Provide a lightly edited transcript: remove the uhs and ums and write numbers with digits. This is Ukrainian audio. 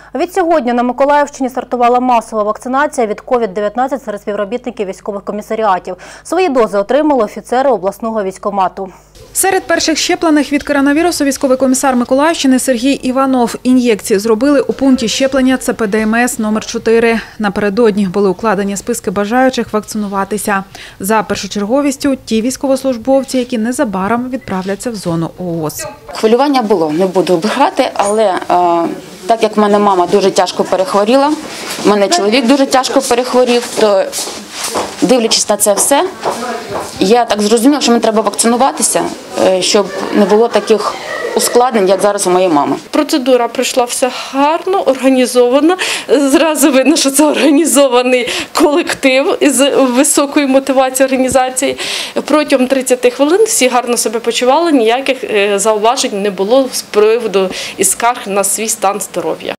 Від сьогодні на Миколаївщині стартувала масова вакцинація від COVID-19 серед співробітників військових комісаріатів. Свої дози отримали офіцери обласного військкомату. Серед перших щеплених від коронавірусу військовий комісар Миколаївщини Сергій Іванов. Ін'єкції зробили у пункті щеплення ЦПДМС номер 4. Напередодні були укладені списки бажаючих вакцинуватися. За першочерговістю – ті військовослужбовці, які незабаром відправляться в зону ООС. Хвилювання було, не буду брехати, але так як в мене мама дуже тяжко перехворіла, в мене чоловік дуже тяжко перехворів, то дивлячись на це все, я так зрозуміла, що мені треба вакцинуватися, щоб не було таких ускладнень, як зараз у моєї мами. Процедура пройшла все гарно, організовано. Зразу видно, що це організований колектив із високою мотивацією організації. Протягом 30 хвилин всі гарно себе почували, ніяких зауважень не було з приводу і скарг на свій стан здоров'я.